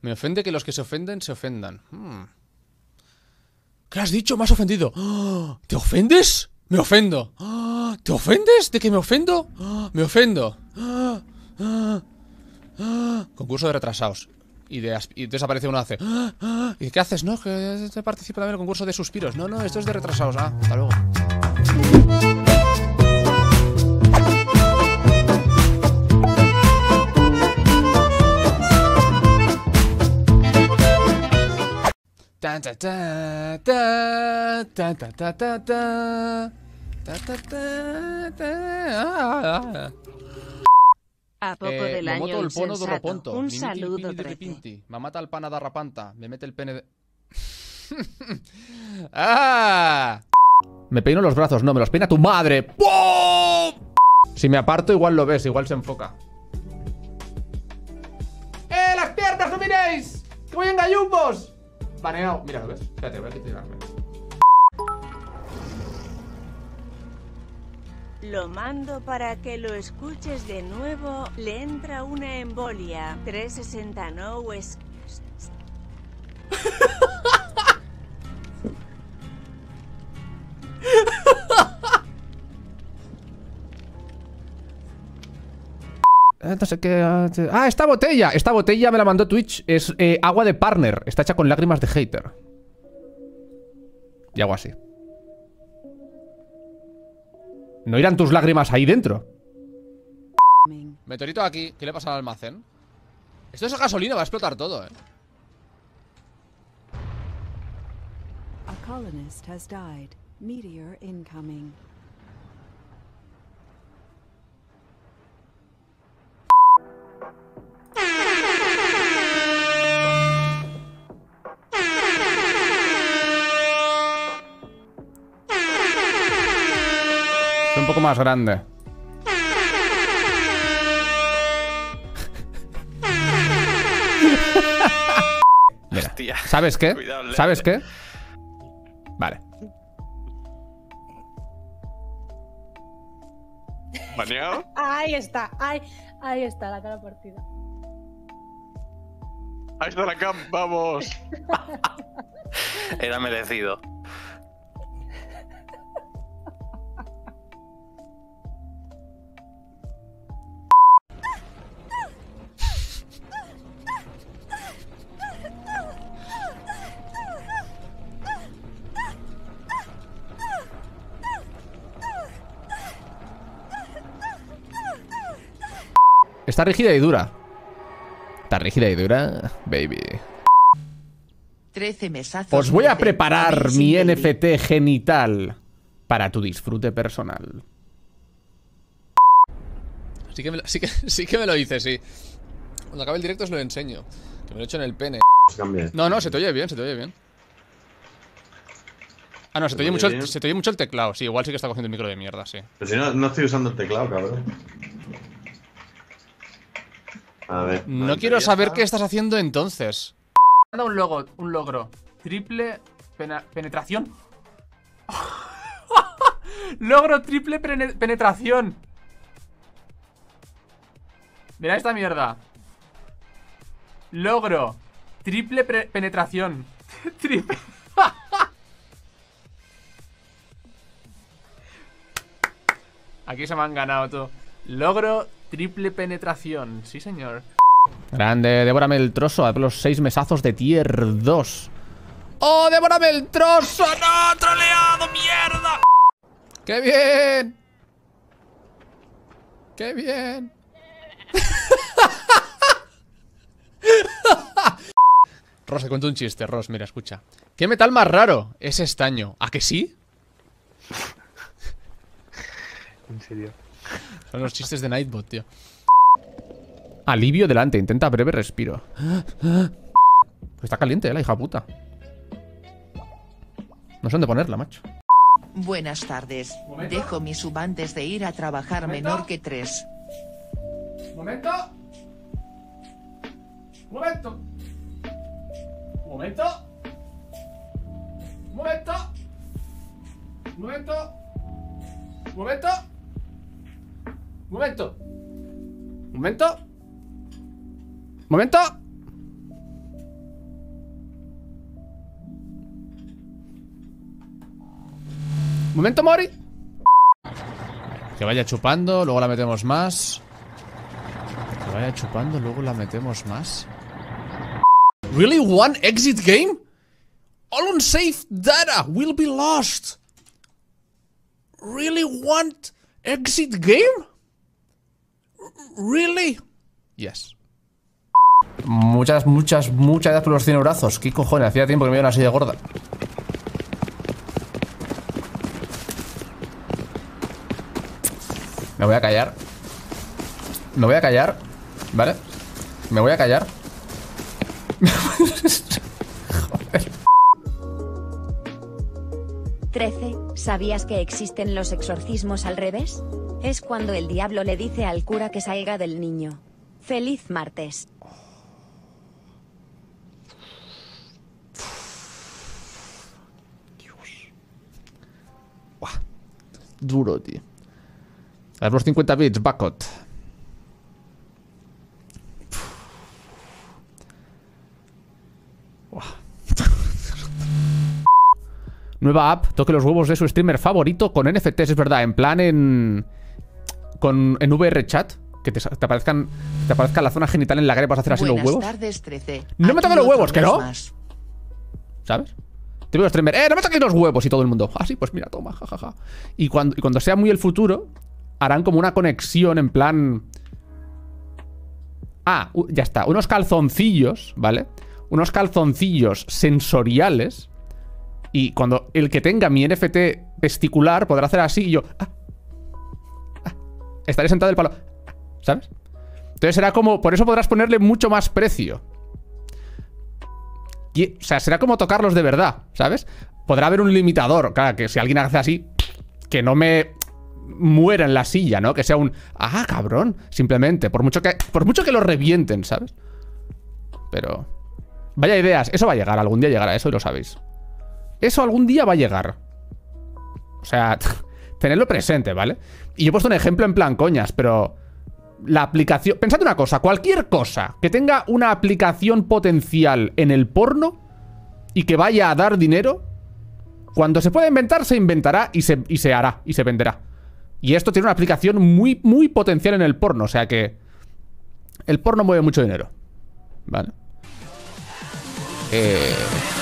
Me ofende que los que se ofenden se ofendan. ¿Qué has dicho? Me has ofendido. ¿Te ofendes? Me ofendo. ¿Te ofendes? ¿De que me ofendo? Me ofendo. Concurso de retrasados. Y entonces aparece uno hace. ¿Y qué haces? No, que participa también en el concurso de suspiros. No, esto es de retrasados. Hasta luego. A poco del año insensato. Un saludo, Mamata al pana da rapanta. Me mete el pene de... Me peino los brazos, no, me los peina tu madre. ¡Pum! Si me aparto igual lo ves, igual se enfoca. ¡Las piernas, no miréis! ¡Que voy en gallumbos! Baneado, mira, ¿lo ves? Espérate, voy a tirarme. Lo mando para que lo escuches de nuevo. Le entra una embolia. 360 no es... No sé qué... esta botella. Esta botella me la mandó Twitch. Es agua de partner. Está hecha con lágrimas de hater. Y hago así. ¿No irán tus lágrimas ahí dentro? Meteorito aquí. ¿Qué le pasa al almacén? Esto es gasolina, va a explotar todo, A colonist has died. Meteor incoming. Es un poco más grande. Mira, hostia. ¿Sabes qué? Cuidado, ¿Sabes qué? Vale. ¿Baneado? Ahí está, ahí está la cara partida. Ahí está la cam, vamos. Era merecido. Está rígida y dura. Está rígida y dura, baby. 13 mesazos. Os voy a preparar mi NFT genital para tu disfrute personal. Sí que me lo hice, sí. Cuando acabe el directo os lo enseño. Que me lo he hecho en el pene. No, se te oye bien, se te oye bien. Ah, no, se te oye mucho el teclado. Sí, igual sí que está cogiendo el micro de mierda, sí. Pero si no estoy usando el teclado, cabrón. A ver. No quiero saber qué estás haciendo entonces. Manda un logro. Triple penetración. Logro triple penetración. Mira esta mierda. Logro triple penetración. Triple. Aquí se me han ganado todo. Logro triple penetración. Sí, señor. Grande, devórame el trozo. A ver los 6 mesazos de tier 2. ¡Oh, devórame el trozo! ¡No! ¡Troleado, mierda! ¡Qué bien! ¡Qué bien! Ros, te cuento un chiste, Ros. Mira, escucha. ¿Qué metal más raro? Es estaño. ¿A que sí? En serio. Son los chistes de Nightbot, tío. Alivio delante, intenta breve respiro. Está caliente, la hija puta. No sé dónde ponerla, macho. Buenas tardes. Dejo mi sub antes de ir a trabajar menor que 3. ¡Momento! ¡Momento! ¡Momento! ¡Momento! ¡Momento! ¡Momento! ¡Momento! ¡Momento! ¡Momento! Momento, Mori. Que vaya chupando, luego la metemos más. Que vaya chupando, luego la metemos más. Really? One exit game? All unsafe data will be lost. Really? One exit game? Really? Yes. Muchas gracias por los 100 brazos. ¿Qué cojones? Hacía tiempo que me iba a una silla gorda. Me voy a callar. Me voy a callar. ¿Vale? Me voy a callar. Joder. 13. ¿Sabías que existen los exorcismos al revés? Es cuando el diablo le dice al cura que salga del niño. ¡Feliz martes! Dios. Buah. Duro, tío. A ver, los 50 bits, Bacot. Nueva app, toque los huevos de su streamer favorito con NFTs, es verdad, en plan en VR chat, que te aparezca la zona genital en la que vas a hacer así los huevos. Tardes, 13. No me toques los huevos, ¿que no? Más. ¿Sabes? Te veo streamer, no me toques los huevos y todo el mundo. Ah, sí, pues mira, toma, jajaja. Y cuando sea muy el futuro, harán como una conexión en plan... Ah, ya está, unos calzoncillos, ¿vale? Unos calzoncillos sensoriales. Y cuando el que tenga mi NFT testicular podrá hacer así y yo... estaré sentado del palo. ¿Sabes? Entonces será como... Por eso podrás ponerle mucho más precio. O sea, será como tocarlos de verdad, ¿sabes? Podrá haber un limitador. Claro, que si alguien hace así, que no me muera en la silla, ¿no? Que sea un... Ah, cabrón. Simplemente. Por mucho que lo revienten, ¿sabes? Pero... Vaya ideas. Eso va a llegar. Algún día llegará eso y lo sabéis. Eso algún día va a llegar. O sea, tenedlo presente, ¿vale? Y yo he puesto un ejemplo en plan coñas, pero... La aplicación... Pensad una cosa, cualquier cosa que tenga una aplicación potencial en el porno y que vaya a dar dinero, cuando se pueda inventar, se inventará y se hará, y se venderá. Y esto tiene una aplicación muy, muy potencial en el porno, o sea que... El porno mueve mucho dinero, ¿vale?